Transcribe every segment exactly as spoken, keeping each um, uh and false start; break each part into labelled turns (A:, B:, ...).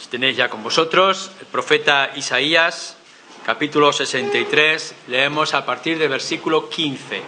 A: Si tenéis ya con vosotros el profeta Isaías, capítulo sesenta y tres, leemos a partir del versículo quince.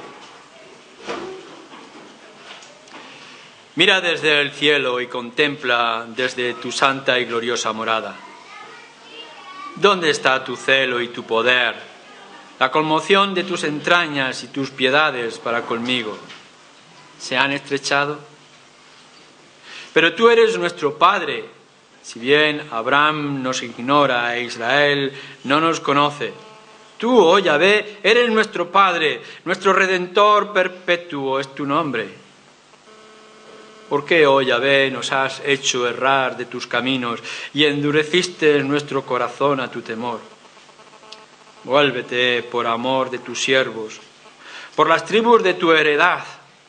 A: Mira desde el cielo y contempla desde tu santa y gloriosa morada. ¿Dónde está tu celo y tu poder, la conmoción de tus entrañas y tus piedades para conmigo? ¿Se han estrechado? Pero tú eres nuestro Padre. Si bien Abraham nos ignora e Israel no nos conoce, tú, oh Yahvé, eres nuestro Padre, nuestro Redentor perpetuo es tu nombre. ¿Por qué, oh Yahvé, nos has hecho errar de tus caminos y endureciste nuestro corazón a tu temor? Vuélvete por amor de tus siervos, por las tribus de tu heredad.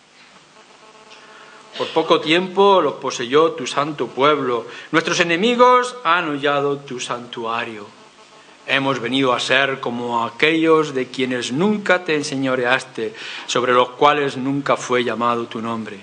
A: Por poco tiempo los poseyó tu santo pueblo. Nuestros enemigos han hollado tu santuario. Hemos venido a ser como aquellos de quienes nunca te enseñoreaste, sobre los cuales nunca fue llamado tu nombre.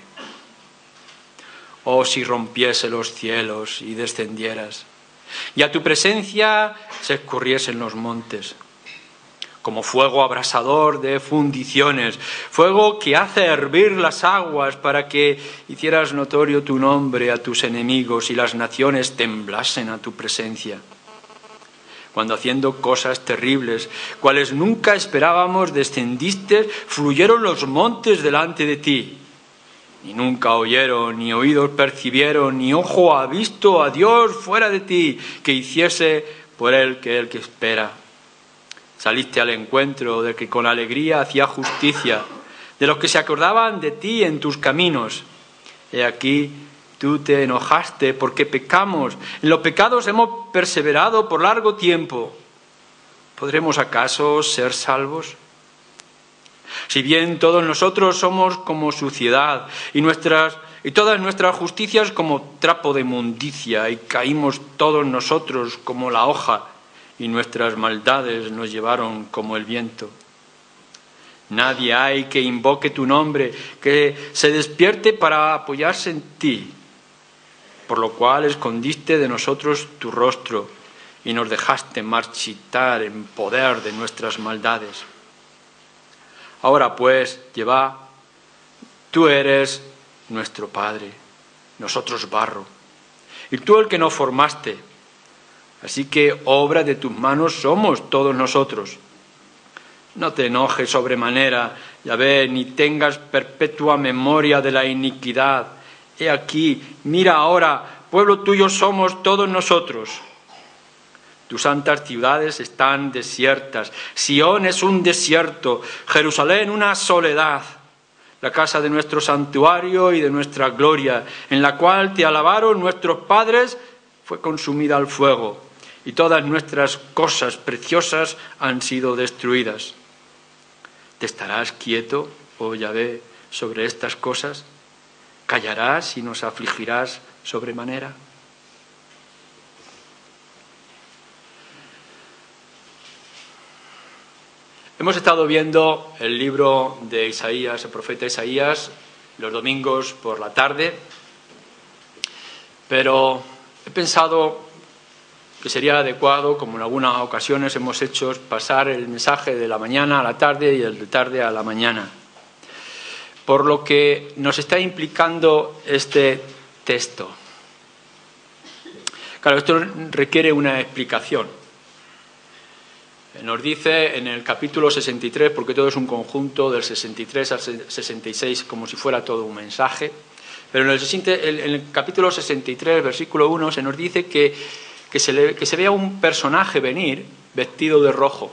A: Oh, si rompiese los cielos y descendieras, y a tu presencia se escurriesen los montes, como fuego abrasador de fundiciones, fuego que hace hervir las aguas para que hicieras notorio tu nombre a tus enemigos y las naciones temblasen a tu presencia. Cuando haciendo cosas terribles, cuales nunca esperábamos, descendiste, fluyeron los montes delante de ti. Ni nunca oyeron, ni oídos percibieron, ni ojo ha visto a Dios fuera de ti, que hiciese por él que él que espera. Saliste al encuentro del que con alegría hacía justicia, de los que se acordaban de ti en tus caminos. He aquí, tú te enojaste porque pecamos. En los pecados hemos perseverado por largo tiempo. ¿Podremos acaso ser salvos? Si bien todos nosotros somos como suciedad y, nuestras, y todas nuestras justicias como trapo de inmundicia, y caímos todos nosotros como la hoja, y nuestras maldades nos llevaron como el viento. Nadie hay que invoque tu nombre, que se despierte para apoyarse en ti, por lo cual escondiste de nosotros tu rostro y nos dejaste marchitar en poder de nuestras maldades. Ahora pues, Jehová, tú eres nuestro Padre, nosotros barro, y tú el que nos formaste. Así que obra de tus manos somos todos nosotros. No te enojes sobremanera, Yahvé, ni tengas perpetua memoria de la iniquidad. He aquí, mira ahora, pueblo tuyo somos todos nosotros. Tus santas ciudades están desiertas, Sión es un desierto, Jerusalén una soledad, la casa de nuestro santuario y de nuestra gloria, en la cual te alabaron nuestros padres, fue consumida al fuego, y todas nuestras cosas preciosas han sido destruidas. ¿Te estarás quieto, oh Yahvé, sobre estas cosas? ¿Callarás y nos afligirás sobremanera? Hemos estado viendo el libro de Isaías, el profeta Isaías, los domingos por la tarde, pero he pensado que sería adecuado, como en algunas ocasiones hemos hecho, pasar el mensaje de la mañana a la tarde y el de tarde a la mañana, por lo que nos está implicando este texto. Claro, esto requiere una explicación. Nos dice en el capítulo sesenta y tres, porque todo es un conjunto del sesenta y tres al sesenta y seis, como si fuera todo un mensaje, pero en el, en el capítulo sesenta y tres, versículo uno, se nos dice que, que, se le, que se vea un personaje venir vestido de rojo.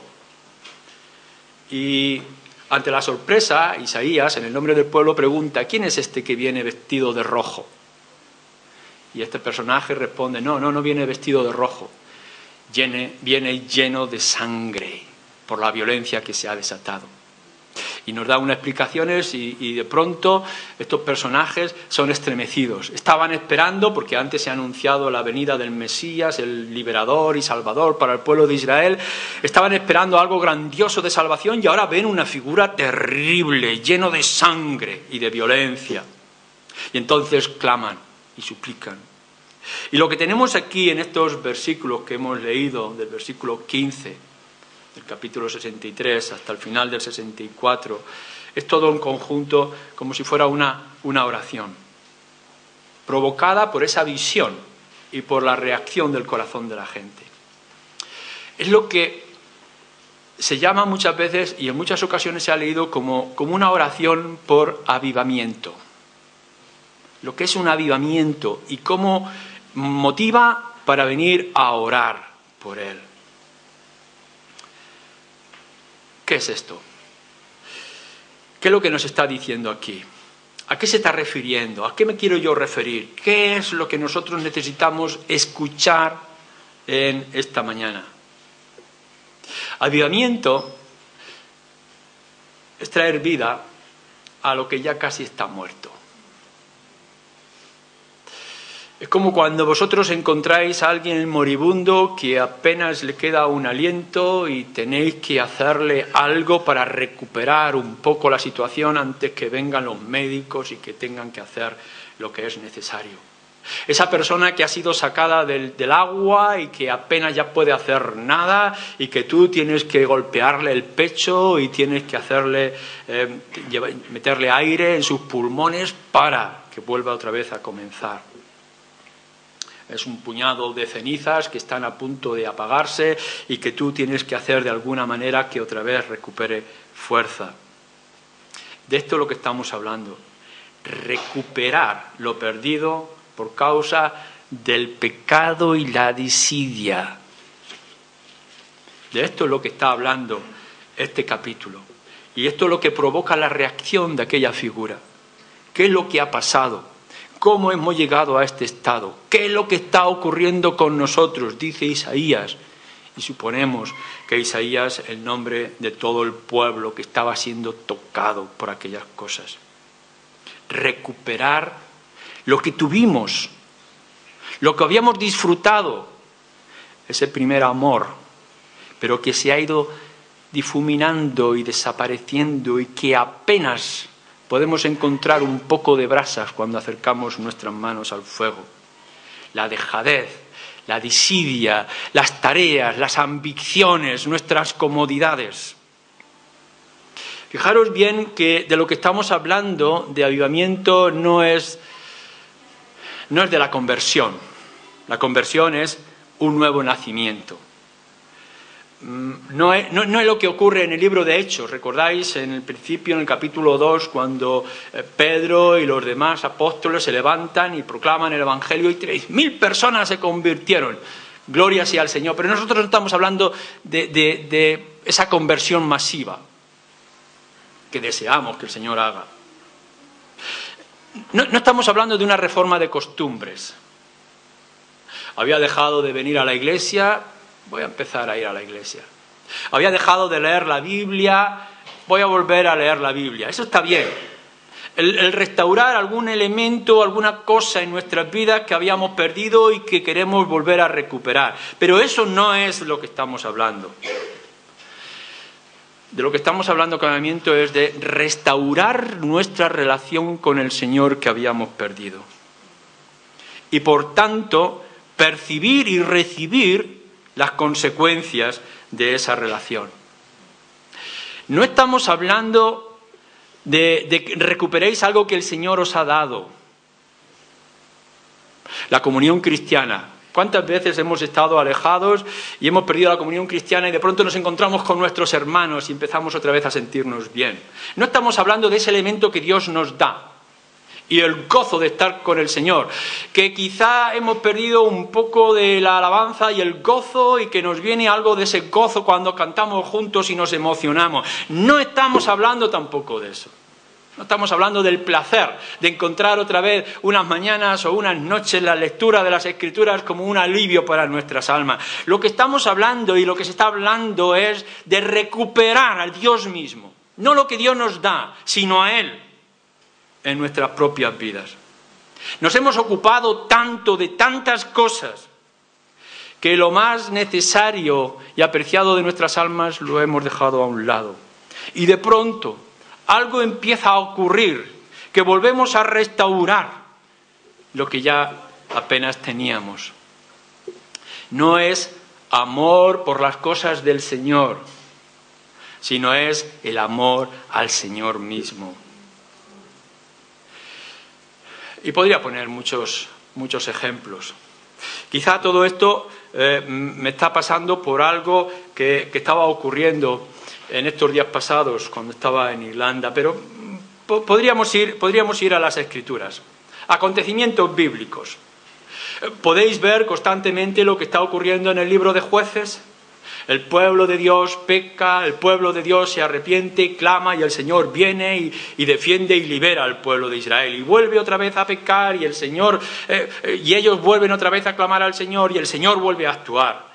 A: Y ante la sorpresa, Isaías, en el nombre del pueblo, pregunta: ¿quién es este que viene vestido de rojo? Y este personaje responde: no, no, no viene vestido de rojo. Viene, viene lleno de sangre por la violencia que se ha desatado. Y nos da unas explicaciones y, y de pronto estos personajes son estremecidos. Estaban esperando, porque antes se ha anunciado la venida del Mesías, el liberador y salvador para el pueblo de Israel, estaban esperando algo grandioso de salvación y ahora ven una figura terrible, lleno de sangre y de violencia. Y entonces claman y suplican. Y lo que tenemos aquí en estos versículos que hemos leído, del versículo quince, del capítulo sesenta y tres hasta el final del sesenta y cuatro, es todo un conjunto como si fuera una, una oración, provocada por esa visión y por la reacción del corazón de la gente. Es lo que se llama muchas veces, y en muchas ocasiones se ha leído como, como una oración por avivamiento. Lo que es un avivamiento y cómo motiva para venir a orar por él. ¿Qué es esto? ¿Qué es lo que nos está diciendo aquí? ¿A qué se está refiriendo? ¿A qué me quiero yo referir? ¿Qué es lo que nosotros necesitamos escuchar en esta mañana? Avivamiento es traer vida a lo que ya casi está muerto. Es como cuando vosotros encontráis a alguien moribundo que apenas le queda un aliento y tenéis que hacerle algo para recuperar un poco la situación antes que vengan los médicos y que tengan que hacer lo que es necesario. Esa persona que ha sido sacada del, del agua y que apenas ya puede hacer nada y que tú tienes que golpearle el pecho y tienes que hacerle eh, llevar, meterle aire en sus pulmones para que vuelva otra vez a comenzar. Es un puñado de cenizas que están a punto de apagarse y que tú tienes que hacer de alguna manera que otra vez recupere fuerza. De esto es lo que estamos hablando. Recuperar lo perdido por causa del pecado y la desidia. De esto es lo que está hablando este capítulo. Y esto es lo que provoca la reacción de aquella figura. ¿Qué es lo que ha pasado? ¿Cómo hemos llegado a este estado? ¿Qué es lo que está ocurriendo con nosotros? Dice Isaías. Y suponemos que Isaías es el nombre de todo el pueblo que estaba siendo tocado por aquellas cosas. Recuperar lo que tuvimos, lo que habíamos disfrutado, ese primer amor, pero que se ha ido difuminando y desapareciendo y que apenas podemos encontrar un poco de brasas cuando acercamos nuestras manos al fuego. La dejadez, la desidia, las tareas, las ambiciones, nuestras comodidades. Fijaros bien que de lo que estamos hablando de avivamiento no es, no es de la conversión. La conversión es un nuevo nacimiento. No es, no, no es lo que ocurre en el libro de Hechos. ¿Recordáis en el principio, en el capítulo dos, cuando Pedro y los demás apóstoles se levantan y proclaman el Evangelio y tres mil personas se convirtieron? Gloria sea al Señor. Pero nosotros no estamos hablando de, de, de esa conversión masiva que deseamos que el Señor haga. No, no estamos hablando de una reforma de costumbres. Había dejado de venir a la iglesia, voy a empezar a ir a la iglesia. Había dejado de leer la Biblia, voy a volver a leer la Biblia. Eso está bien. El, el restaurar algún elemento, alguna cosa en nuestras vidas que habíamos perdido y que queremos volver a recuperar. Pero eso no es lo que estamos hablando. De lo que estamos hablando con avivamiento es de restaurar nuestra relación con el Señor que habíamos perdido. Y por tanto, percibir y recibir las consecuencias de esa relación. No estamos hablando de, de que recuperéis algo que el Señor os ha dado. La comunión cristiana. ¿Cuántas veces hemos estado alejados y hemos perdido la comunión cristiana y de pronto nos encontramos con nuestros hermanos y empezamos otra vez a sentirnos bien? No estamos hablando de ese elemento que Dios nos da y el gozo de estar con el Señor, que quizá hemos perdido un poco de la alabanza y el gozo y que nos viene algo de ese gozo cuando cantamos juntos y nos emocionamos. No estamos hablando tampoco de eso. No estamos hablando del placer de encontrar otra vez unas mañanas o unas noches la lectura de las Escrituras como un alivio para nuestras almas. Lo que estamos hablando y lo que se está hablando es de recuperar a Dios mismo. No lo que Dios nos da, sino a Él en nuestras propias vidas. Nos hemos ocupado tanto de tantas cosas que lo más necesario y apreciado de nuestras almas lo hemos dejado a un lado. Y de pronto algo empieza a ocurrir, que volvemos a restaurar lo que ya apenas teníamos. No es amor por las cosas del Señor, sino es el amor al Señor mismo. Y podría poner muchos, muchos ejemplos. Quizá todo esto eh, me está pasando por algo que, que estaba ocurriendo en estos días pasados cuando estaba en Irlanda, pero po- podríamos ir, podríamos ir a las Escrituras. Acontecimientos bíblicos. Podéis ver constantemente lo que está ocurriendo en el libro de Jueces. El pueblo de Dios peca, el pueblo de Dios se arrepiente, clama y el Señor viene y, y defiende y libera al pueblo de Israel. Y vuelve otra vez a pecar y el Señor eh, eh, y ellos vuelven otra vez a clamar al Señor y el Señor vuelve a actuar.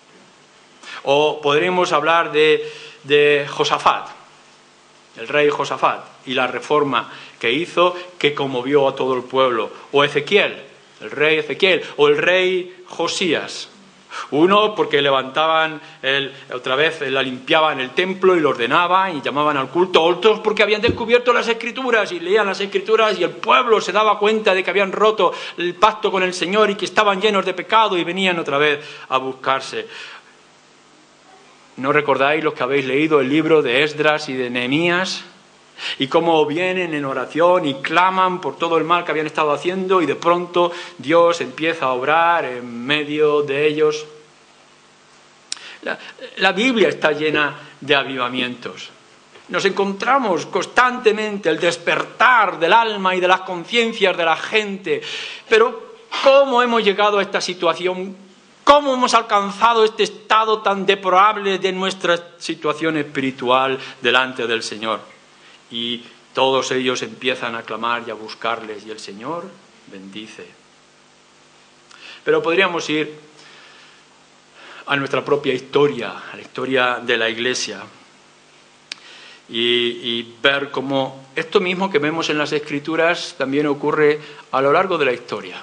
A: O podremos hablar de, de Josafat, el rey Josafat, y la reforma que hizo que conmovió a todo el pueblo. O Ezequiel, el rey Ezequiel, o el rey Josías. Uno porque levantaban, el, otra vez la limpiaban el templo y lo ordenaban y llamaban al culto. Otros porque habían descubierto las Escrituras y leían las Escrituras y el pueblo se daba cuenta de que habían roto el pacto con el Señor y que estaban llenos de pecado y venían otra vez a buscarse. ¿No recordáis los que habéis leído el libro de Esdras y de Nehemías? Y cómo vienen en oración y claman por todo el mal que habían estado haciendo y de pronto Dios empieza a obrar en medio de ellos. La, la Biblia está llena de avivamientos. Nos encontramos constantemente el despertar del alma y de las conciencias de la gente. Pero ¿cómo hemos llegado a esta situación? ¿Cómo hemos alcanzado este estado tan deplorable de nuestra situación espiritual delante del Señor? Y todos ellos empiezan a clamar y a buscarles, y el Señor bendice. Pero podríamos ir a nuestra propia historia, a la historia de la Iglesia, y, y ver cómo esto mismo que vemos en las Escrituras también ocurre a lo largo de la historia.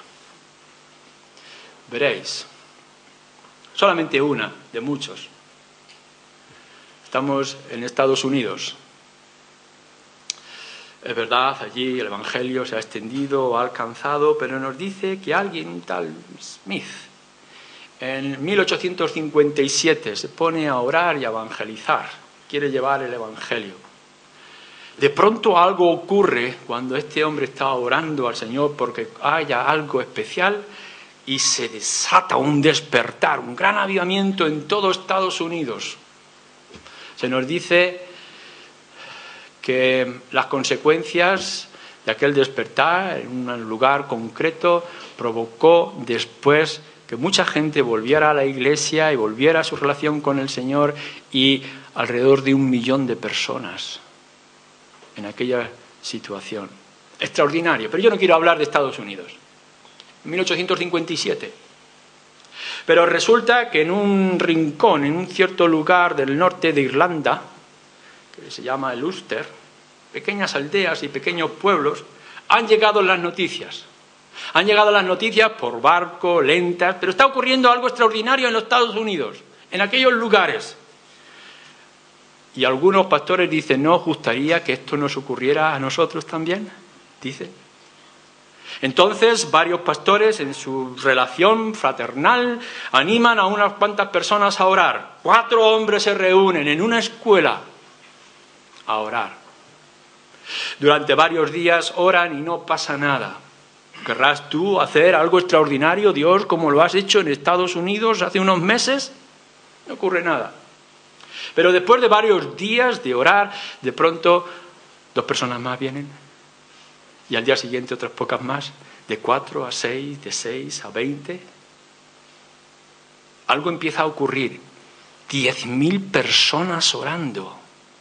A: Veréis, solamente una de muchos. Estamos en Estados Unidos. Es verdad, allí el Evangelio se ha extendido, ha alcanzado, pero nos dice que alguien, un tal Smith, en mil ochocientos cincuenta y siete se pone a orar y a evangelizar, quiere llevar el Evangelio. De pronto algo ocurre cuando este hombre está orando al Señor porque haya algo especial y se desata un despertar, un gran avivamiento en todo Estados Unidos. Se nos dice que las consecuencias de aquel despertar en un lugar concreto provocó después que mucha gente volviera a la Iglesia y volviera a su relación con el Señor, y alrededor de un millón de personas en aquella situación. Extraordinario, pero yo no quiero hablar de Estados Unidos. En mil ochocientos cincuenta y siete. Pero resulta que en un rincón, en un cierto lugar del norte de Irlanda, que se llama el Ulster, pequeñas aldeas y pequeños pueblos, han llegado las noticias. Han llegado las noticias por barco, lentas, pero está ocurriendo algo extraordinario en los Estados Unidos, en aquellos lugares. Y algunos pastores dicen, ¿no os gustaría que esto nos ocurriera a nosotros también? Dice. Entonces, varios pastores, en su relación fraternal, animan a unas cuantas personas a orar. Cuatro hombres se reúnen en una escuela a orar. Durante varios días oran y no pasa nada. ¿Querrás tú hacer algo extraordinario, Dios, como lo has hecho en Estados Unidos hace unos meses? No ocurre nada. Pero después de varios días de orar, de pronto dos personas más vienen. Y al día siguiente otras pocas más. De cuatro a seis, de seis a veinte. Algo empieza a ocurrir. Diez mil personas orando.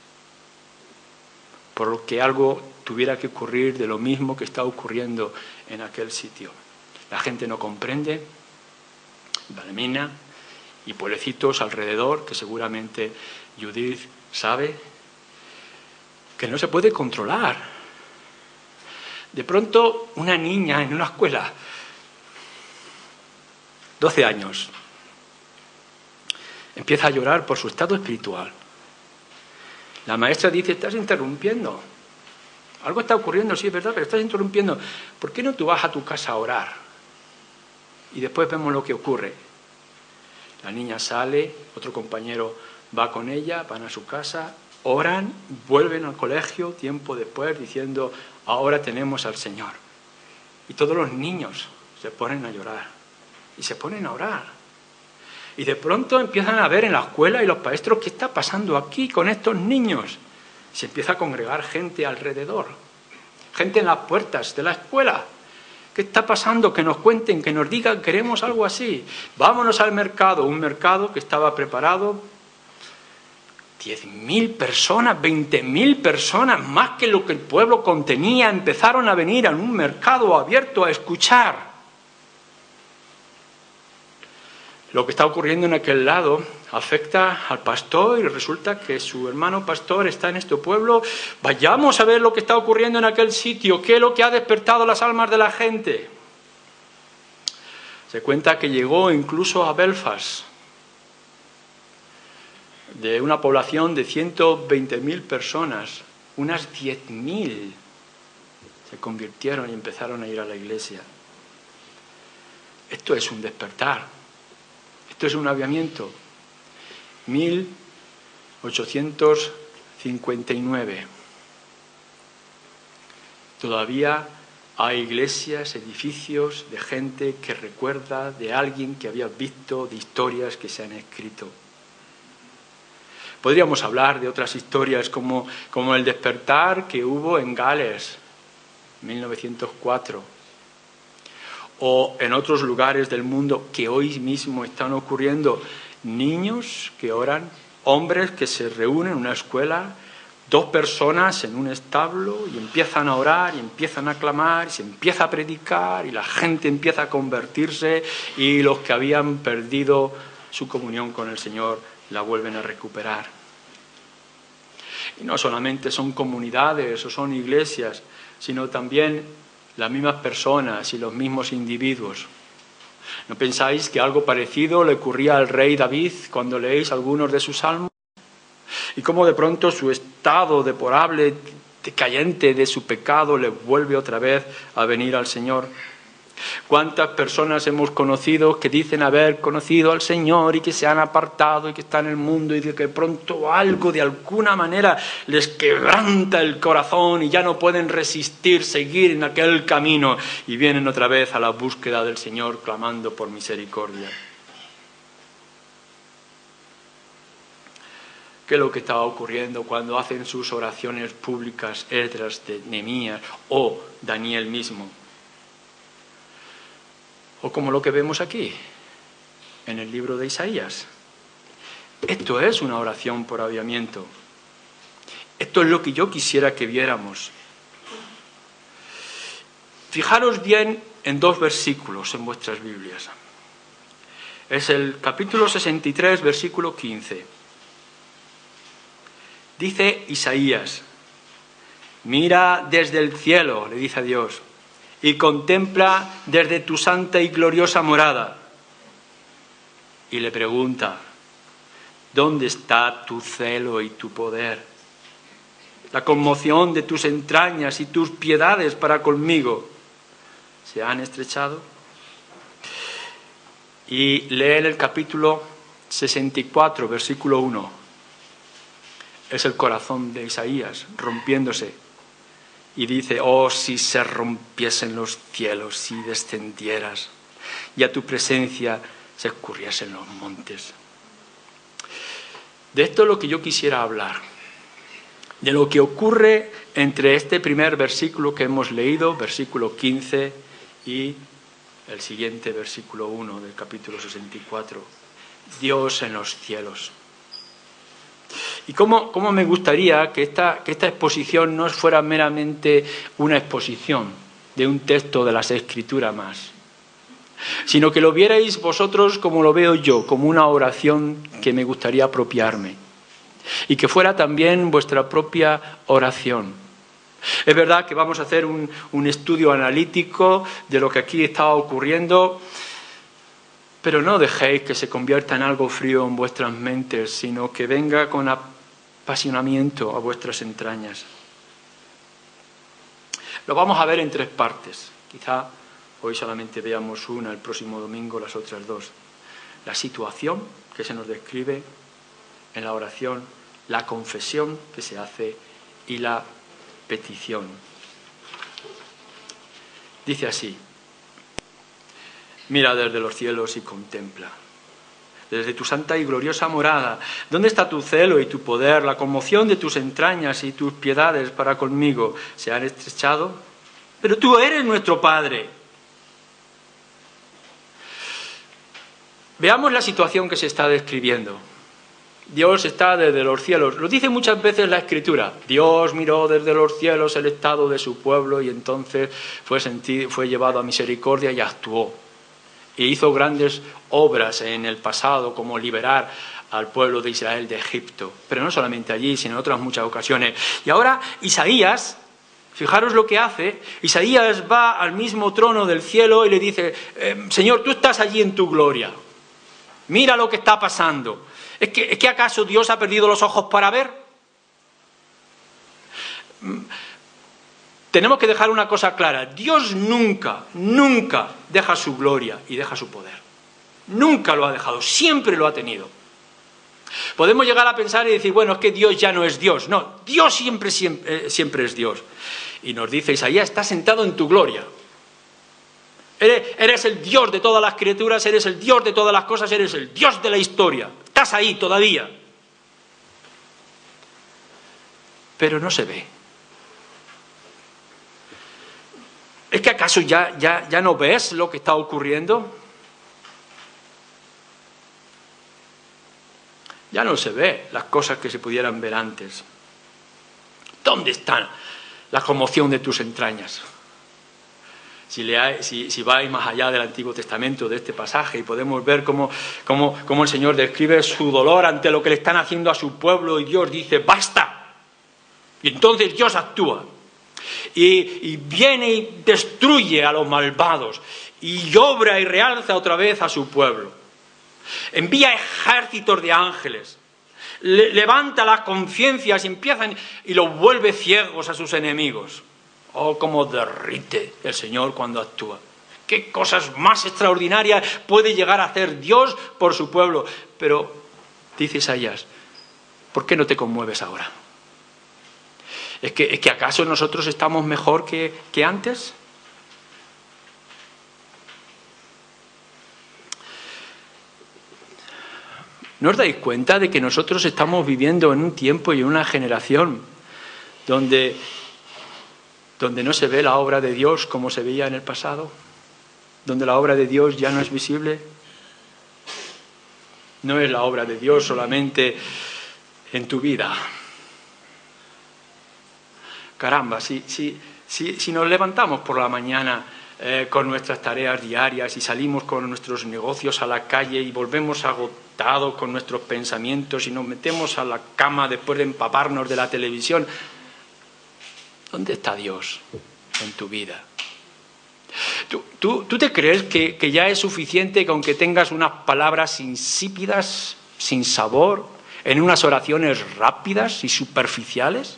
A: Por lo que algo tuviera que ocurrir de lo mismo que está ocurriendo en aquel sitio. La gente no comprende, Valemina y pueblecitos alrededor, que seguramente Judith sabe, que no se puede controlar. De pronto, una niña en una escuela, doce años, empieza a llorar por su estado espiritual. La maestra dice, estás interrumpiendo. Algo está ocurriendo, sí, es verdad, pero estás interrumpiendo. ¿Por qué no tú vas a tu casa a orar? Y después vemos lo que ocurre. La niña sale, otro compañero va con ella, van a su casa, oran, vuelven al colegio tiempo después diciendo, ahora tenemos al Señor. Y todos los niños se ponen a llorar y se ponen a orar. Y de pronto empiezan a ver en la escuela y los maestros qué está pasando aquí con estos niños. Se empieza a congregar gente alrededor, gente en las puertas de la escuela. ¿Qué está pasando? Que nos cuenten, que nos digan, queremos algo así. Vámonos al mercado, un mercado que estaba preparado. diez mil personas, veinte mil personas, más que lo que el pueblo contenía, empezaron a venir a un mercado abierto a escuchar. Lo que está ocurriendo en aquel lado afecta al pastor y resulta que su hermano pastor está en este pueblo. Vayamos a ver lo que está ocurriendo en aquel sitio, qué es lo que ha despertado las almas de la gente. Se cuenta que llegó incluso a Belfast, de una población de ciento veinte mil personas, unas diez mil se convirtieron y empezaron a ir a la iglesia. Esto es un despertar. Esto es un avivamiento. mil ochocientos cincuenta y nueve. Todavía hay iglesias, edificios de gente que recuerda de alguien que había visto, de historias que se han escrito. Podríamos hablar de otras historias como, como el despertar que hubo en Gales, mil novecientos cuatro. O en otros lugares del mundo que hoy mismo están ocurriendo, niños que oran, hombres que se reúnen en una escuela, dos personas en un establo y empiezan a orar y empiezan a clamar y se empieza a predicar y la gente empieza a convertirse y los que habían perdido su comunión con el Señor la vuelven a recuperar. Y no solamente son comunidades o son iglesias, sino también las mismas personas y los mismos individuos. ¿No pensáis que algo parecido le ocurría al rey David cuando leéis algunos de sus salmos? Y cómo de pronto su estado deplorable, decayente de su pecado le vuelve otra vez a venir al Señor. ¿Cuántas personas hemos conocido que dicen haber conocido al Señor y que se han apartado y que están en el mundo y de que pronto algo de alguna manera les quebranta el corazón y ya no pueden resistir, seguir en aquel camino y vienen otra vez a la búsqueda del Señor clamando por misericordia? ¿Qué es lo que estaba ocurriendo cuando hacen sus oraciones públicas Esdras, de Nehemías o Daniel mismo? O como lo que vemos aquí, en el libro de Isaías. Esto es una oración por avivamiento. Esto es lo que yo quisiera que viéramos. Fijaros bien en dos versículos en vuestras Biblias. Es el capítulo sesenta y tres, versículo quince. Dice Isaías, mira desde el cielo, le dice a Dios, y contempla desde tu santa y gloriosa morada. Y le pregunta, ¿dónde está tu celo y tu poder? La conmoción de tus entrañas y tus piedades para conmigo, ¿se han estrechado? Y lee en el capítulo sesenta y cuatro, versículo uno. Es el corazón de Isaías rompiéndose. Y dice, oh, si se rompiesen los cielos, si descendieras, y a tu presencia se escurriesen los montes. De esto es lo que yo quisiera hablar, de lo que ocurre entre este primer versículo que hemos leído, versículo quince, y el siguiente versículo uno del capítulo sesenta y cuatro. Dios en los cielos. Y cómo, cómo me gustaría que esta, que esta exposición no fuera meramente una exposición de un texto de las Escrituras más, sino que lo vierais vosotros como lo veo yo, como una oración que me gustaría apropiarme, y que fuera también vuestra propia oración. Es verdad que vamos a hacer un, un estudio analítico de lo que aquí está ocurriendo, pero no dejéis que se convierta en algo frío en vuestras mentes, sino que venga con apasionamiento a vuestras entrañas. Lo vamos a ver en tres partes. Quizá Hoy solamente veamos una, el próximo domingo las otras dos. La situación que se nos describe en la oración, la confesión que se hace y la petición. Dice así: mira desde los cielos y contempla. Desde tu santa y gloriosa morada, ¿dónde está tu celo y tu poder? La conmoción de tus entrañas y tus piedades para conmigo se han estrechado. Pero tú eres nuestro Padre. Veamos la situación que se está describiendo. Dios está desde los cielos. Lo dice muchas veces la Escritura. Dios miró desde los cielos el estado de su pueblo y entonces fue, sentido, fue llevado a misericordia y actuó. E hizo grandes obras en el pasado, como liberar al pueblo de Israel de Egipto. Pero no solamente allí, sino en otras muchas ocasiones. Y ahora Isaías, fijaros lo que hace. Isaías va al mismo trono del cielo y le dice: eh, Señor, tú estás allí en tu gloria. Mira lo que está pasando. ¿Es que, ¿Es que acaso Dios ha perdido los ojos para ver? Tenemos que dejar una cosa clara. Dios nunca, nunca deja su gloria y deja su poder. Nunca lo ha dejado, siempre lo ha tenido. Podemos llegar a pensar y decir, bueno, es que Dios ya no es Dios. No, Dios siempre, siempre, siempre es Dios. Y nos dice Isaías: estás sentado en tu gloria. Eres, eres el Dios de todas las criaturas, eres el Dios de todas las cosas, eres el Dios de la historia. Estás ahí todavía. Pero no se ve. ¿Es que acaso ya, ya, ya no ves lo que está ocurriendo? Ya no se ve las cosas que se pudieran ver antes. ¿Dónde está la conmoción de tus entrañas? Si, le, si, si vais más allá del Antiguo Testamento, de este pasaje, y podemos ver cómo, cómo, cómo el Señor describe su dolor ante lo que le están haciendo a su pueblo, y Dios dice: ¡basta! Y entonces Dios actúa. Y, y viene y destruye a los malvados, y obra y realza otra vez a su pueblo. Envía ejércitos de ángeles, le, levanta las conciencias y empiezan y los vuelve ciegos a sus enemigos. Oh, cómo derrite el Señor cuando actúa. Qué cosas más extraordinarias puede llegar a hacer Dios por su pueblo. Pero, dice Isaías, ¿por qué no te conmueves ahora? ¿Es que, es que acaso nosotros estamos mejor que, que antes? ¿No os dais cuenta de que nosotros estamos viviendo en un tiempo y en una generación donde... donde no se ve la obra de Dios como se veía en el pasado, donde la obra de Dios ya no es visible? No es la obra de Dios solamente en tu vida. Caramba, si, si, si, si nos levantamos por la mañana eh, con nuestras tareas diarias y salimos con nuestros negocios a la calle y volvemos agotados con nuestros pensamientos y nos metemos a la cama después de empaparnos de la televisión, ¿dónde está Dios en tu vida? ¿Tú, tú, tú te crees que, que ya es suficiente con que tengas unas palabras insípidas, sin sabor, en unas oraciones rápidas y superficiales?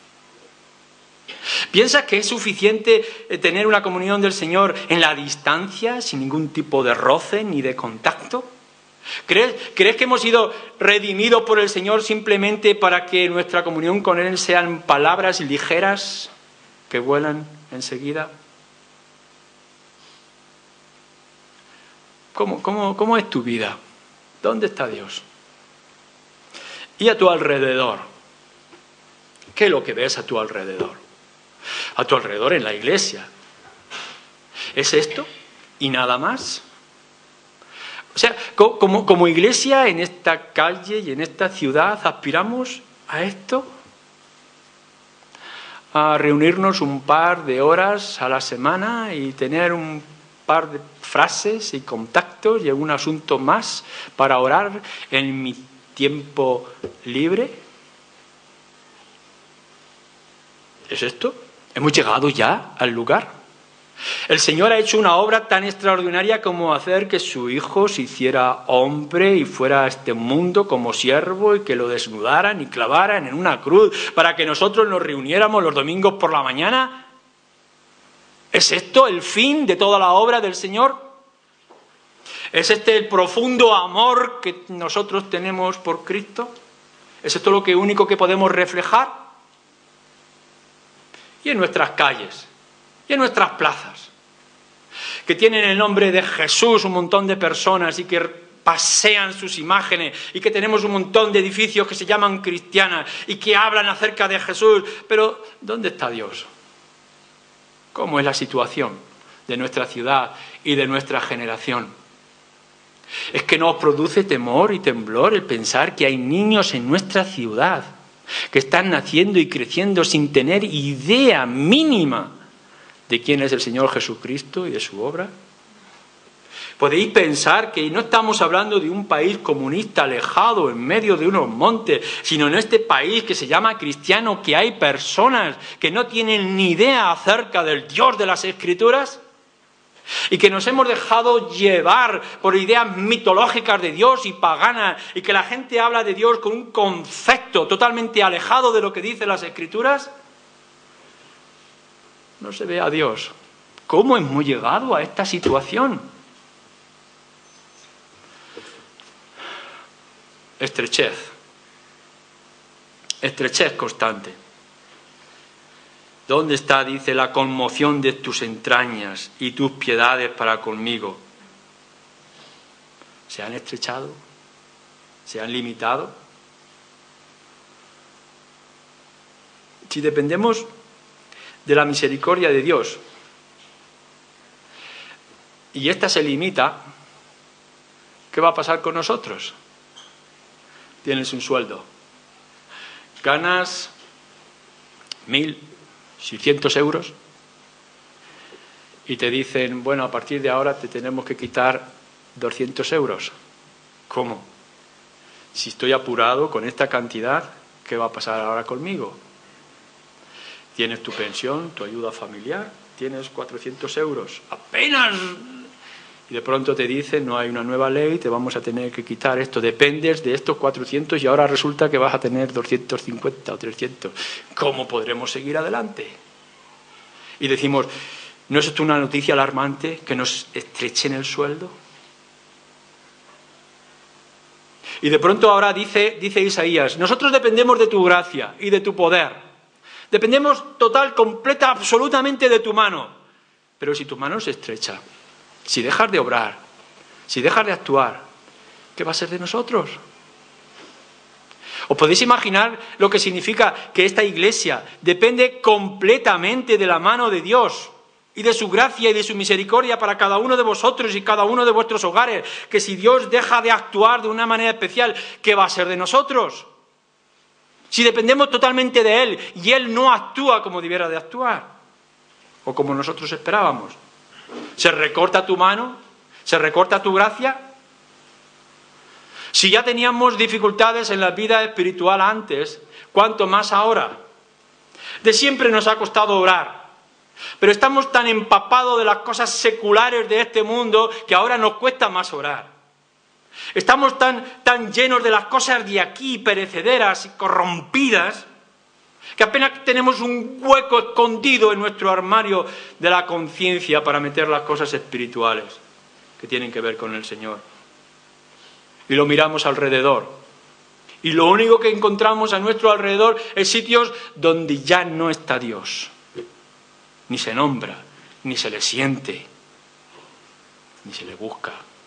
A: ¿Piensas que es suficiente tener una comunión del Señor en la distancia, sin ningún tipo de roce ni de contacto? ¿Crees, ¿Crees que hemos sido redimidos por el Señor simplemente para que nuestra comunión con Él sean palabras ligeras que vuelan enseguida? ¿Cómo, cómo, cómo es tu vida? ¿Dónde está Dios? Y a tu alrededor. ¿Qué es lo que ves a tu alrededor? A tu alrededor en la iglesia. ¿Es esto y nada más? O sea, como, como iglesia en esta calle y en esta ciudad, ¿aspiramos a esto? A reunirnos un par de horas a la semana y tener un par de frases y contactos y algún asunto más para orar en mi tiempo libre. ¿Es esto? ¿Hemos llegado ya al lugar? El Señor ha hecho una obra tan extraordinaria como hacer que su Hijo se hiciera hombre y fuera a este mundo como siervo y que lo desnudaran y clavaran en una cruz para que nosotros nos reuniéramos los domingos por la mañana. ¿Es esto el fin de toda la obra del Señor? ¿Es este el profundo amor que nosotros tenemos por Cristo? ¿Es esto lo que único que podemos reflejar? Y en nuestras calles, y en nuestras plazas, que tienen el nombre de Jesús un montón de personas y que pasean sus imágenes, y que tenemos un montón de edificios que se llaman cristianas y que hablan acerca de Jesús, pero ¿dónde está Dios? ¿Cómo es la situación de nuestra ciudad y de nuestra generación? ¿Es que nos produce temor y temblor el pensar que hay niños en nuestra ciudad que están naciendo y creciendo sin tener idea mínima de quién es el Señor Jesucristo y de su obra? Podéis pensar que no estamos hablando de un país comunista alejado en medio de unos montes, sino en este país que se llama cristiano, que hay personas que no tienen ni idea acerca del Dios de las Escrituras y que nos hemos dejado llevar por ideas mitológicas de Dios y paganas, y que la gente habla de Dios con un concepto totalmente alejado de lo que dicen las Escrituras. No se ve a Dios. ¿Cómo hemos llegado a esta situación? Estrechez. Estrechez constante. ¿Dónde está, dice, la conmoción de tus entrañas y tus piedades para conmigo? ¿Se han estrechado? ¿Se han limitado? Si dependemos de la misericordia de Dios y ésta se limita, ¿qué va a pasar con nosotros? Tienes un sueldo, ganas mil seiscientos euros y te dicen, bueno, a partir de ahora te tenemos que quitar doscientos euros. ¿Cómo? Si estoy apurado con esta cantidad, ¿qué va a pasar ahora conmigo? Tienes tu pensión, tu ayuda familiar, tienes cuatrocientos euros, apenas. Y de pronto te dicen, no hay una nueva ley, te vamos a tener que quitar esto, dependes de estos cuatrocientos y ahora resulta que vas a tener doscientos cincuenta o trescientos. ¿Cómo podremos seguir adelante? Y decimos, ¿no es esto una noticia alarmante que nos estrechen el sueldo? Y de pronto ahora dice, dice Isaías, nosotros dependemos de tu gracia y de tu poder. Dependemos total, completa, absolutamente de tu mano. Pero si tu mano se estrecha, si dejas de obrar, si dejas de actuar, ¿qué va a ser de nosotros? ¿Os podéis imaginar lo que significa que esta iglesia depende completamente de la mano de Dios y de su gracia y de su misericordia para cada uno de vosotros y cada uno de vuestros hogares? Que si Dios deja de actuar de una manera especial, ¿qué va a ser de nosotros? Si dependemos totalmente de Él y Él no actúa como debiera de actuar o como nosotros esperábamos. ¿Se recorta tu mano? ¿Se recorta tu gracia? Si ya teníamos dificultades en la vida espiritual antes, ¿cuánto más ahora? De siempre nos ha costado orar, pero estamos tan empapados de las cosas seculares de este mundo que ahora nos cuesta más orar. Estamos tan, tan llenos de las cosas de aquí, perecederas y corrompidas, que apenas tenemos un hueco escondido en nuestro armario de la conciencia para meter las cosas espirituales que tienen que ver con el Señor. Y lo miramos alrededor. Y lo único que encontramos a nuestro alrededor es sitios donde ya no está Dios. Ni se nombra, ni se le siente, ni se le busca.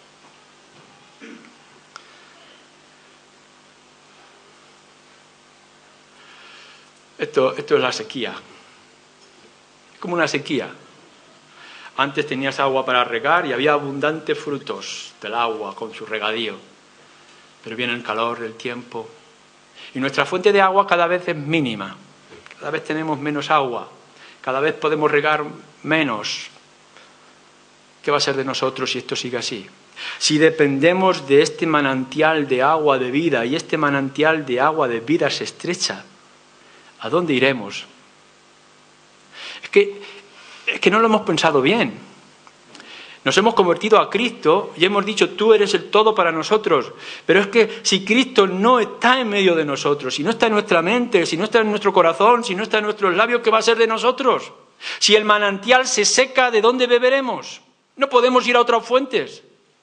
A: Esto, esto es la sequía. Es como una sequía. Antes tenías agua para regar y había abundantes frutos del agua con su regadío. Pero viene el calor del tiempo y nuestra fuente de agua cada vez es mínima. Cada vez tenemos menos agua. Cada vez podemos regar menos. ¿Qué va a ser de nosotros si esto sigue así? Si dependemos de este manantial de agua de vida y este manantial de agua de vida se estrecha, ¿a dónde iremos? Es que, es que no lo hemos pensado bien. Nos hemos convertido a Cristo y hemos dicho, tú eres el todo para nosotros. Pero es que si Cristo no está en medio de nosotros, si no está en nuestra mente, si no está en nuestro corazón, si no está en nuestros labios, ¿qué va a ser de nosotros? Si el manantial se seca, ¿de dónde beberemos? No podemos ir a otras fuentes.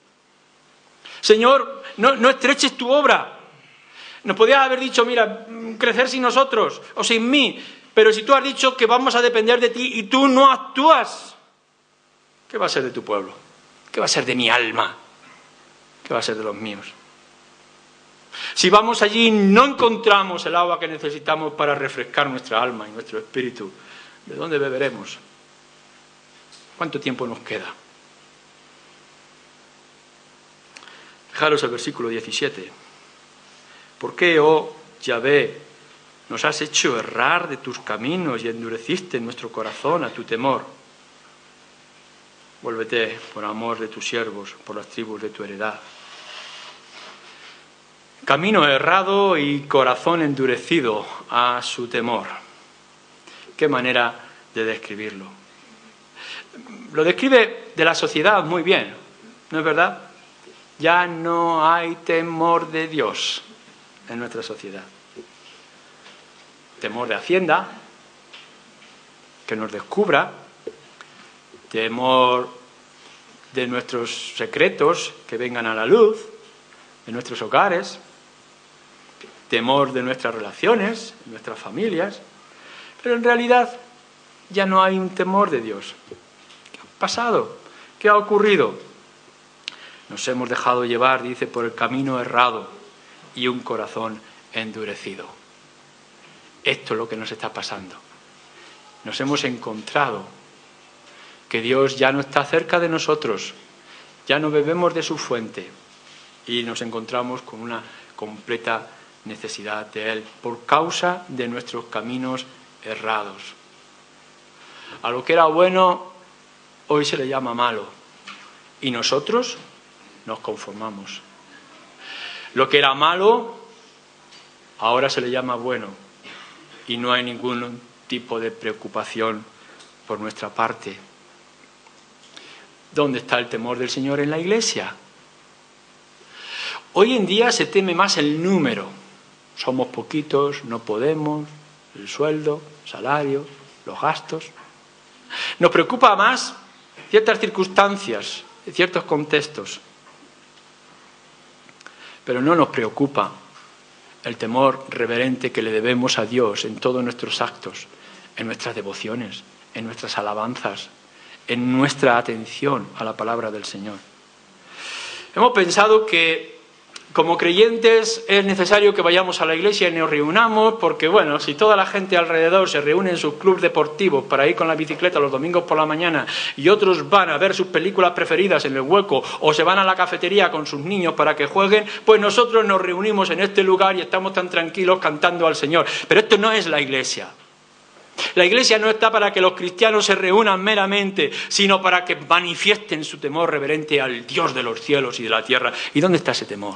A: Señor, no, no estreches tu obra. Nos podías haber dicho, mira, crecer sin nosotros o sin mí, pero si tú has dicho que vamos a depender de ti y tú no actúas, ¿qué va a ser de tu pueblo? ¿Qué va a ser de mi alma? ¿Qué va a ser de los míos? Si vamos allí y no encontramos el agua que necesitamos para refrescar nuestra alma y nuestro espíritu, ¿de dónde beberemos? ¿Cuánto tiempo nos queda? Fijaros el versículo diecisiete. ¿Por qué, oh Yahvé, nos has hecho errar de tus caminos y endureciste nuestro corazón a tu temor? Vuélvete por amor de tus siervos, por las tribus de tu heredad. Camino errado y corazón endurecido a su temor. Qué manera de describirlo. Lo describe de la sociedad muy bien, ¿no es verdad? Ya no hay temor de Dios en nuestra sociedad. Temor de Hacienda, que nos descubra, temor de nuestros secretos que vengan a la luz, de nuestros hogares, temor de nuestras relaciones, nuestras familias, pero en realidad ya no hay un temor de Dios. ¿Qué ha pasado? ¿Qué ha ocurrido? Nos hemos dejado llevar, dice, por el camino errado y un corazón endurecido. Esto es lo que nos está pasando. Nos hemos encontrado que Dios ya no está cerca de nosotros, ya no bebemos de su fuente y nos encontramos con una completa necesidad de Él por causa de nuestros caminos errados. A lo que era bueno, hoy se le llama malo y nosotros nos conformamos. Lo que era malo, ahora se le llama bueno y no hay ningún tipo de preocupación por nuestra parte. ¿Dónde está el temor del Señor en la Iglesia? Hoy en día se teme más el número. Somos poquitos, no podemos, el sueldo, salario, los gastos. Nos preocupa más ciertas circunstancias, ciertos contextos. Pero no nos preocupa el temor reverente que le debemos a Dios en todos nuestros actos, en nuestras devociones, en nuestras alabanzas, en nuestra atención a la palabra del Señor. Hemos pensado que como creyentes es necesario que vayamos a la iglesia y nos reunamos porque, bueno, si toda la gente alrededor se reúne en sus clubes deportivos para ir con la bicicleta los domingos por la mañana y otros van a ver sus películas preferidas en el hueco o se van a la cafetería con sus niños para que jueguen, pues nosotros nos reunimos en este lugar y estamos tan tranquilos cantando al Señor. Pero esto no es la iglesia. La iglesia no está para que los cristianos se reúnan meramente, sino para que manifiesten su temor reverente al Dios de los cielos y de la tierra. ¿Y dónde está ese temor?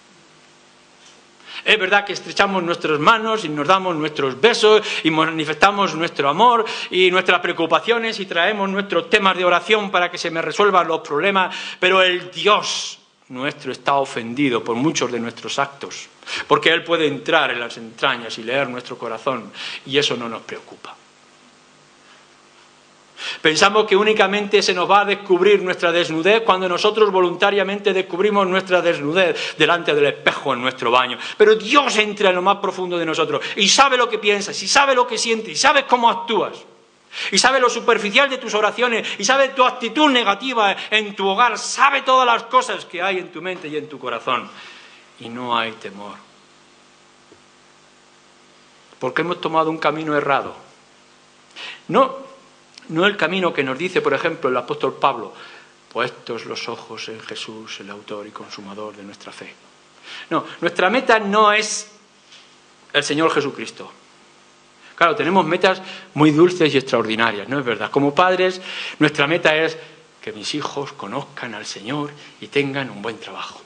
A: Es verdad que estrechamos nuestras manos y nos damos nuestros besos y manifestamos nuestro amor y nuestras preocupaciones y traemos nuestros temas de oración para que se me resuelvan los problemas, pero el Dios nuestro está ofendido por muchos de nuestros actos, porque Él puede entrar en las entrañas y leer nuestro corazón y eso no nos preocupa. Pensamos que únicamente se nos va a descubrir nuestra desnudez cuando nosotros voluntariamente descubrimos nuestra desnudez delante del espejo en nuestro baño. Pero Dios entra en lo más profundo de nosotros y sabe lo que piensas, y sabe lo que sientes, y sabe cómo actúas. Y sabe lo superficial de tus oraciones, y sabe tu actitud negativa en tu hogar, sabe todas las cosas que hay en tu mente y en tu corazón. Y no hay temor. Porque hemos tomado un camino errado. No... No el camino que nos dice, por ejemplo, el apóstol Pablo, puestos los ojos en Jesús, el autor y consumador de nuestra fe. No, nuestra meta no es el Señor Jesucristo. Claro, tenemos metas muy dulces y extraordinarias, ¿no es verdad? Como padres, nuestra meta es que mis hijos conozcan al Señor y tengan un buen trabajo.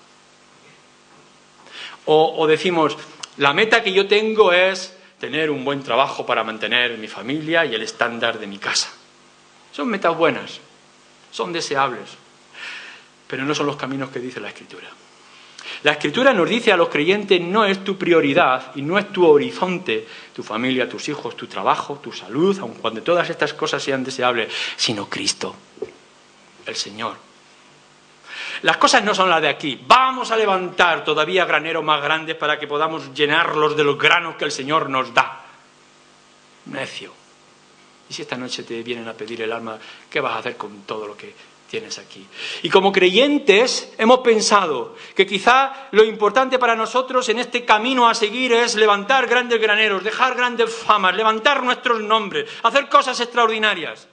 A: O, o decimos, la meta que yo tengo es tener un buen trabajo para mantener mi familia y el estándar de mi casa. Son metas buenas, son deseables, pero no son los caminos que dice la Escritura. La Escritura nos dice a los creyentes: no es tu prioridad y no es tu horizonte, tu familia, tus hijos, tu trabajo, tu salud, aun cuando todas estas cosas sean deseables, sino Cristo, el Señor. Las cosas no son las de aquí. Vamos a levantar todavía graneros más grandes para que podamos llenarlos de los granos que el Señor nos da. Necio. Y si esta noche te vienen a pedir el alma, ¿qué vas a hacer con todo lo que tienes aquí? Y como creyentes hemos pensado que quizá lo importante para nosotros en este camino a seguir es levantar grandes graneros, dejar grandes famas, levantar nuestros nombres, hacer cosas extraordinarias.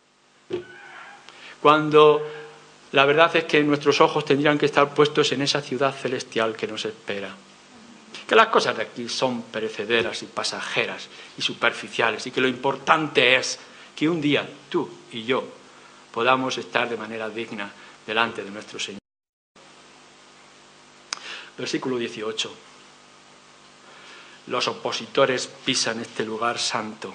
A: Cuando la verdad es que nuestros ojos tendrían que estar puestos en esa ciudad celestial que nos espera. Que las cosas de aquí son perecederas y pasajeras y superficiales, y que lo importante es que un día tú y yo podamos estar de manera digna delante de nuestro Señor. Versículo dieciocho. Los opositores pisan este lugar santo.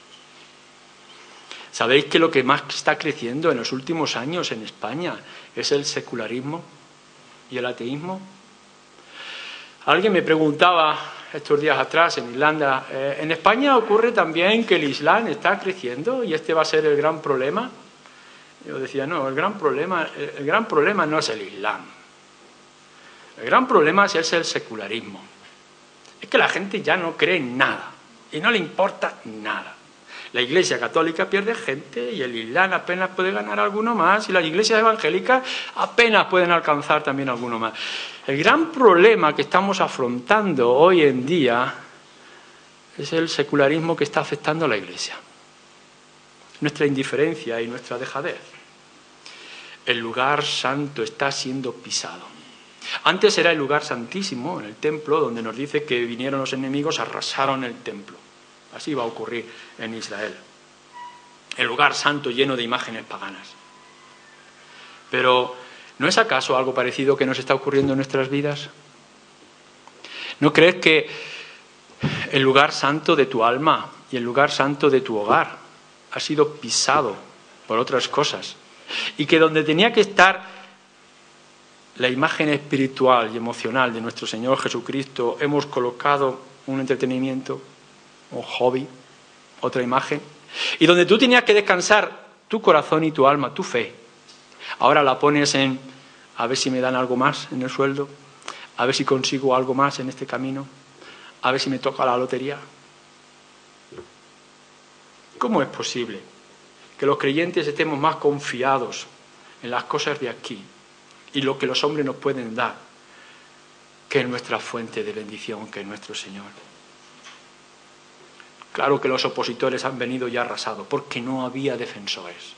A: ¿Sabéis que lo que más está creciendo en los últimos años en España es el secularismo y el ateísmo? Alguien me preguntaba estos días atrás en Irlanda, eh, ¿en España ocurre también que el Islam está creciendo y este va a ser el gran problema? Yo decía, no, el gran problema, el, el gran problema no es el Islam. El gran problema es el secularismo. Es que la gente ya no cree en nada y no le importa nada. La Iglesia católica pierde gente y el Islam apenas puede ganar alguno más y las iglesias evangélicas apenas pueden alcanzar también alguno más. El gran problema que estamos afrontando hoy en día es el secularismo que está afectando a la Iglesia. Nuestra indiferencia y nuestra dejadez. El lugar santo está siendo pisado. Antes era el lugar santísimo, en el templo, donde nos dice que vinieron los enemigos, arrasaron el templo. Así va a ocurrir en Israel. El lugar santo lleno de imágenes paganas. Pero, ¿no es acaso algo parecido que nos está ocurriendo en nuestras vidas? ¿No crees que el lugar santo de tu alma y el lugar santo de tu hogar ha sido pisado por otras cosas? Y que donde tenía que estar la imagen espiritual y emocional de nuestro Señor Jesucristo, hemos colocado un entretenimiento, un hobby, otra imagen, y donde tú tenías que descansar tu corazón y tu alma, tu fe, ahora la pones en a ver si me dan algo más en el sueldo, a ver si consigo algo más en este camino, a ver si me toca la lotería. ¿Cómo es posible que los creyentes estemos más confiados en las cosas de aquí y lo que los hombres nos pueden dar que en nuestra fuente de bendición, que es nuestro Señor? Claro que los opositores han venido y arrasado, porque no había defensores.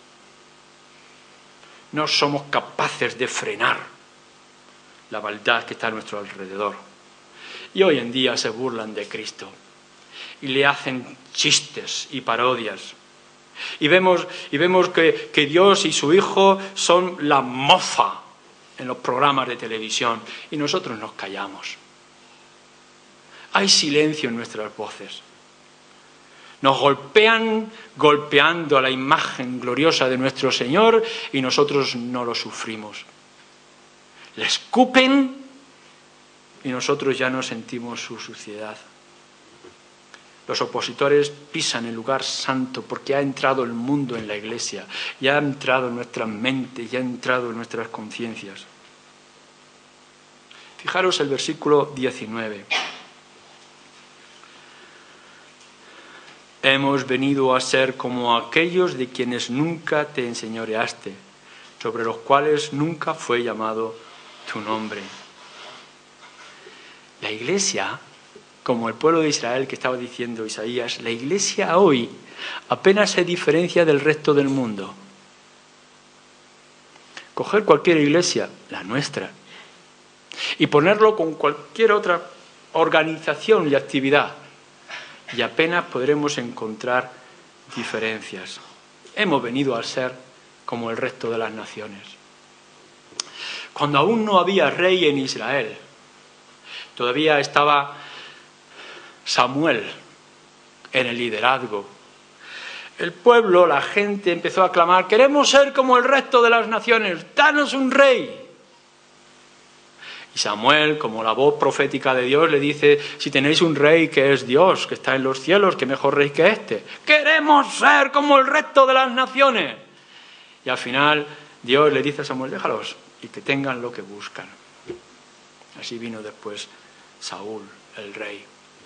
A: No somos capaces de frenar la maldad que está a nuestro alrededor. Y hoy en día se burlan de Cristo y le hacen chistes y parodias. Y vemos, y vemos que, que Dios y su Hijo son la mofa en los programas de televisión y nosotros nos callamos. Hay silencio en nuestras voces. Nos golpean golpeando a la imagen gloriosa de nuestro Señor y nosotros no lo sufrimos. Le escupen y nosotros ya no sentimos su suciedad. Los opositores pisan el lugar santo porque ha entrado el mundo en la Iglesia, ya ha entrado en nuestras mentes, ya ha entrado en nuestras conciencias. Fijaros el versículo diecinueve. Hemos venido a ser como aquellos de quienes nunca te enseñoreaste, sobre los cuales nunca fue llamado tu nombre. La Iglesia, como el pueblo de Israel que estaba diciendo Isaías, la Iglesia hoy apenas se diferencia del resto del mundo. Coger cualquier iglesia, la nuestra, y ponerlo con cualquier otra organización y actividad, y apenas podremos encontrar diferencias. Hemos venido a ser como el resto de las naciones. Cuando aún no había rey en Israel, todavía estaba Samuel en el liderazgo. El pueblo, la gente empezó a clamar: queremos ser como el resto de las naciones, danos un rey. Y Samuel, como la voz profética de Dios, le dice, si tenéis un rey que es Dios, que está en los cielos, ¿qué mejor rey que este? ¡Queremos ser como el resto de las naciones! Y al final Dios le dice a Samuel, déjalos y que tengan lo que buscan. Así vino después Saúl, el rey.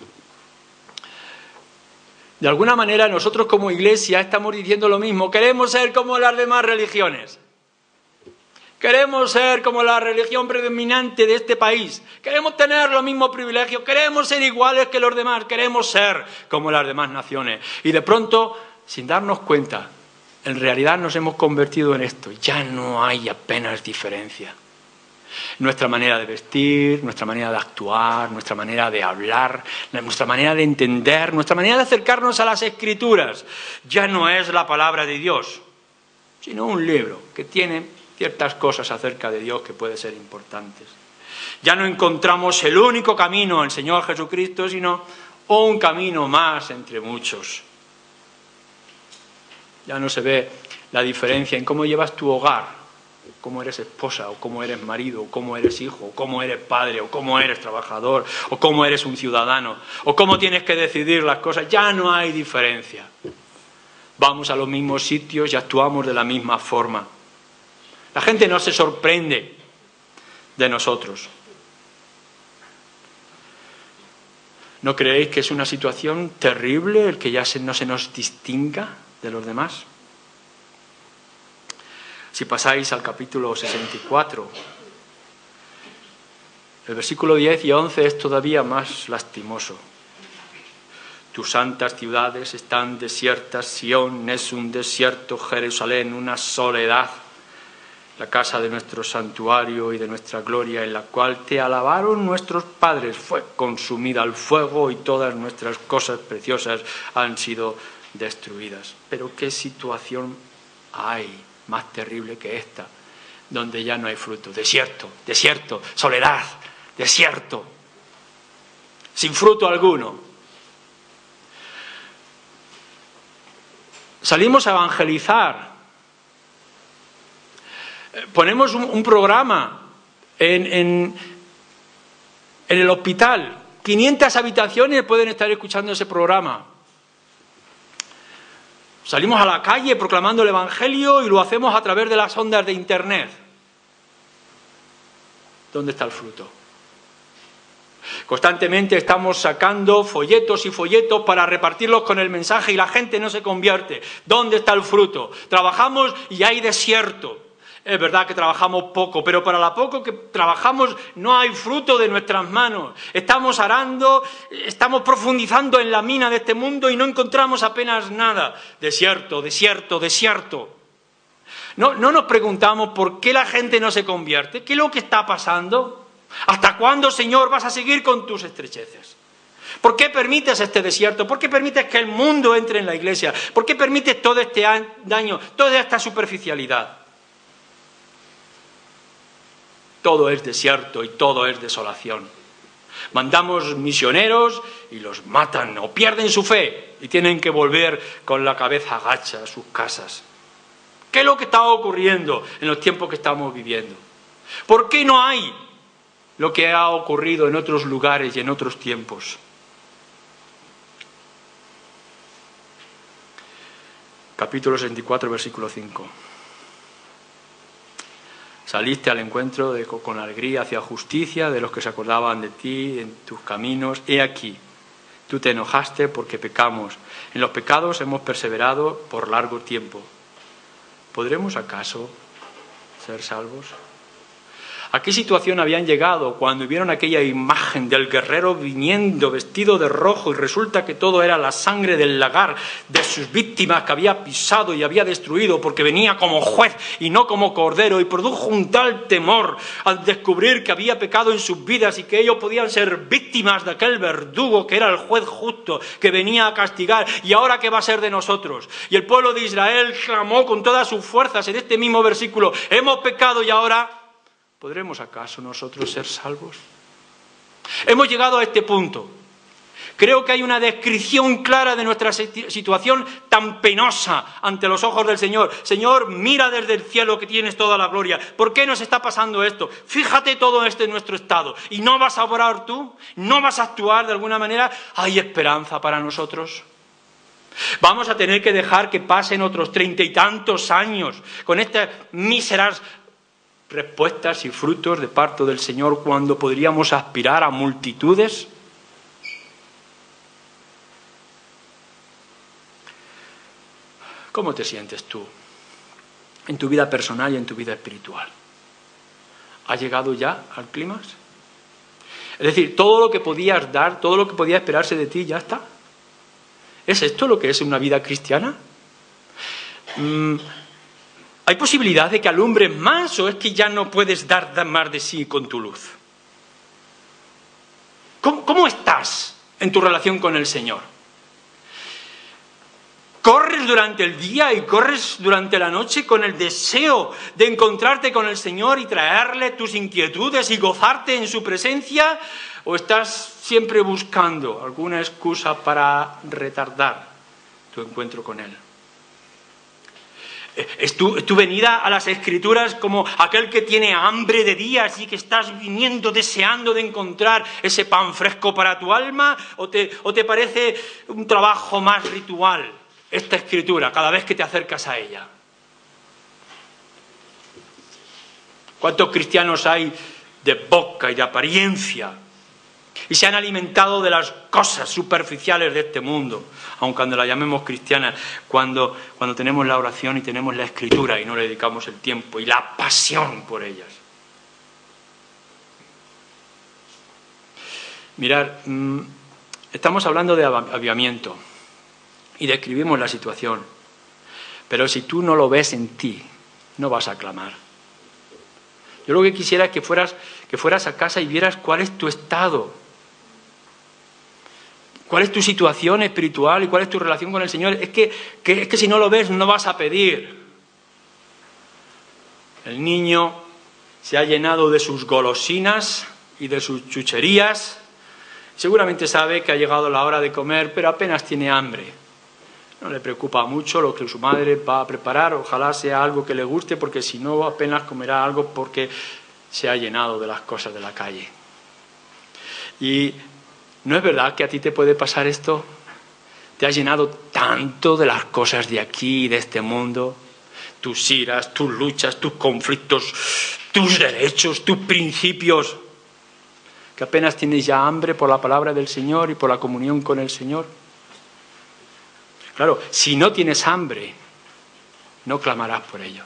A: De alguna manera nosotros como iglesia estamos diciendo lo mismo, queremos ser como las demás religiones. Queremos ser como la religión predominante de este país. Queremos tener los mismos privilegios. Queremos ser iguales que los demás. Queremos ser como las demás naciones. Y de pronto, sin darnos cuenta, en realidad nos hemos convertido en esto. Ya no hay apenas diferencia. Nuestra manera de vestir, nuestra manera de actuar, nuestra manera de hablar, nuestra manera de entender, nuestra manera de acercarnos a las Escrituras, ya no es la palabra de Dios, sino un libro que tiene ciertas cosas acerca de Dios que pueden ser importantes. Ya no encontramos el único camino, el Señor Jesucristo, sino un camino más entre muchos. Ya no se ve la diferencia en cómo llevas tu hogar, cómo eres esposa, o cómo eres marido, o cómo eres hijo, o cómo eres padre, o cómo eres trabajador, o cómo eres un ciudadano, o cómo tienes que decidir las cosas. Ya no hay diferencia. Vamos a los mismos sitios y actuamos de la misma forma. La gente no se sorprende de nosotros. ¿No creéis que es una situación terrible el que ya se, no se nos distinga de los demás? Si pasáis al capítulo sesenta y cuatro, el versículo diez y once es todavía más lastimoso. Tus santas ciudades están desiertas, Sión es un desierto, Jerusalén una soledad. La casa de nuestro santuario y de nuestra gloria, en la cual te alabaron nuestros padres, fue consumida al fuego y todas nuestras cosas preciosas han sido destruidas. Pero ¿qué situación hay más terrible que esta, donde ya no hay fruto? Desierto, desierto, soledad, desierto, sin fruto alguno. Salimos a evangelizar. Ponemos un, un programa en, en, en el hospital. quinientas habitaciones pueden estar escuchando ese programa. Salimos a la calle proclamando el Evangelio y lo hacemos a través de las ondas de Internet. ¿Dónde está el fruto? Constantemente estamos sacando folletos y folletos para repartirlos con el mensaje y la gente no se convierte. ¿Dónde está el fruto? Trabajamos y hay desierto. Es verdad que trabajamos poco, pero para lo poco que trabajamos no hay fruto de nuestras manos. Estamos arando, estamos profundizando en la mina de este mundo y no encontramos apenas nada. Desierto, desierto, desierto. No, no nos preguntamos por qué la gente no se convierte. ¿Qué es lo que está pasando? ¿Hasta cuándo, Señor, vas a seguir con tus estrecheces? ¿Por qué permites este desierto? ¿Por qué permites que el mundo entre en la iglesia? ¿Por qué permites todo este daño, toda esta superficialidad? Todo es desierto y todo es desolación. Mandamos misioneros y los matan o pierden su fe y tienen que volver con la cabeza agacha a sus casas. ¿Qué es lo que está ocurriendo en los tiempos que estamos viviendo? ¿Por qué no hay lo que ha ocurrido en otros lugares y en otros tiempos? Capítulo sesenta y cuatro, versículo cinco. Saliste al encuentro de, con alegría hacia justicia de los que se acordaban de ti en tus caminos. He aquí, tú te enojaste porque pecamos. En los pecados hemos perseverado por largo tiempo. ¿Podremos acaso ser salvos? ¿A qué situación habían llegado cuando vieron aquella imagen del guerrero viniendo vestido de rojo y resulta que todo era la sangre del lagar de sus víctimas que había pisado y había destruido porque venía como juez y no como cordero, y produjo un tal temor al descubrir que había pecado en sus vidas y que ellos podían ser víctimas de aquel verdugo que era el juez justo que venía a castigar? ¿Y ahora qué va a ser de nosotros? Y el pueblo de Israel clamó con todas sus fuerzas en este mismo versículo: hemos pecado y ahora ¿podremos acaso nosotros ser salvos? Hemos llegado a este punto. Creo que hay una descripción clara de nuestra situación tan penosa ante los ojos del Señor. Señor, mira desde el cielo que tienes toda la gloria. ¿Por qué nos está pasando esto? Fíjate todo este en nuestro estado. ¿Y no vas a orar tú? ¿No vas a actuar de alguna manera? ¿Hay esperanza para nosotros? Vamos a tener que dejar que pasen otros treinta y tantos años con estas míseras respuestas y frutos de parte del Señor cuando podríamos aspirar a multitudes. ¿Cómo te sientes tú en tu vida personal y en tu vida espiritual? ¿Has llegado ya al clímax? Es decir, todo lo que podías dar, todo lo que podía esperarse de ti, ya está. ¿Es esto lo que es una vida cristiana? Mm, ¿Hay posibilidad de que alumbres más o es que ya no puedes dar más de sí con tu luz? ¿Cómo, cómo estás en tu relación con el Señor? ¿Corres durante el día y corres durante la noche con el deseo de encontrarte con el Señor y traerle tus inquietudes y gozarte en su presencia? ¿O estás siempre buscando alguna excusa para retardar tu encuentro con Él? ¿Es tu, es tu venida a las Escrituras como aquel que tiene hambre de días y que estás viniendo deseando de encontrar ese pan fresco para tu alma? ¿O te, o te parece un trabajo más ritual esta Escritura cada vez que te acercas a ella? ¿Cuántos cristianos hay de boca y de apariencia y se han alimentado de las cosas superficiales de este mundo, aun cuando las llamemos cristianas, cuando, cuando tenemos la oración y tenemos la Escritura y no le dedicamos el tiempo y la pasión por ellas? Mirad, mmm, estamos hablando de avivamiento y describimos la situación, pero si tú no lo ves en ti, no vas a clamar. Yo lo que quisiera es que fueras, que fueras a casa y vieras cuál es tu estado, cuál es tu situación espiritual y cuál es tu relación con el Señor. Es que, que, es que si no lo ves, no vas a pedir. El niño se ha llenado de sus golosinas y de sus chucherías. Seguramente sabe que ha llegado la hora de comer, pero apenas tiene hambre. No le preocupa mucho lo que su madre va a preparar, ojalá sea algo que le guste, porque si no apenas comerá algo porque se ha llenado de las cosas de la calle. Y ¿no es verdad que a ti te puede pasar esto? Te has llenado tanto de las cosas de aquí, de este mundo, tus iras, tus luchas, tus conflictos, tus derechos, tus principios, que apenas tienes ya hambre por la palabra del Señor y por la comunión con el Señor. Claro, si no tienes hambre, no clamarás por ello.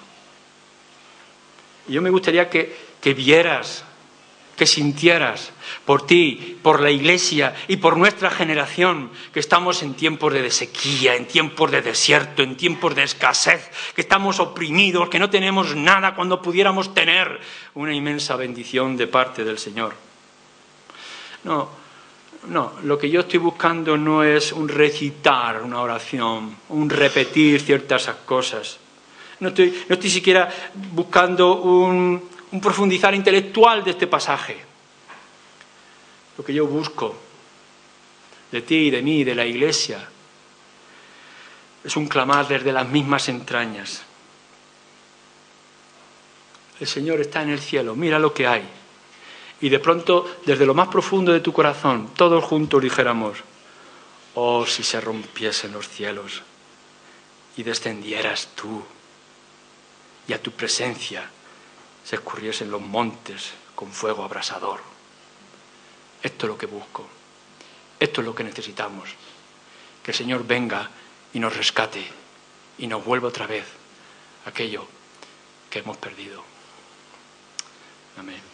A: Y yo me gustaría que, que vieras, que sintieras por ti, por la Iglesia y por nuestra generación, que estamos en tiempos de sequía, en tiempos de desierto, en tiempos de escasez, que estamos oprimidos, que no tenemos nada cuando pudiéramos tener una inmensa bendición de parte del Señor. No, no, lo que yo estoy buscando no es un recitar una oración, un repetir ciertas cosas. No estoy, no estoy siquiera buscando un, un profundizar intelectual de este pasaje. Lo que yo busco de ti y de mí y de la Iglesia es un clamar desde las mismas entrañas. El Señor está en el cielo, mira lo que hay. Y de pronto, desde lo más profundo de tu corazón, todos juntos dijéramos: oh, si se rompiesen los cielos y descendieras tú, y a tu presencia se escurriesen los montes con fuego abrasador. Esto es lo que busco, esto es lo que necesitamos, que el Señor venga y nos rescate y nos vuelva otra vez aquello que hemos perdido. Amén.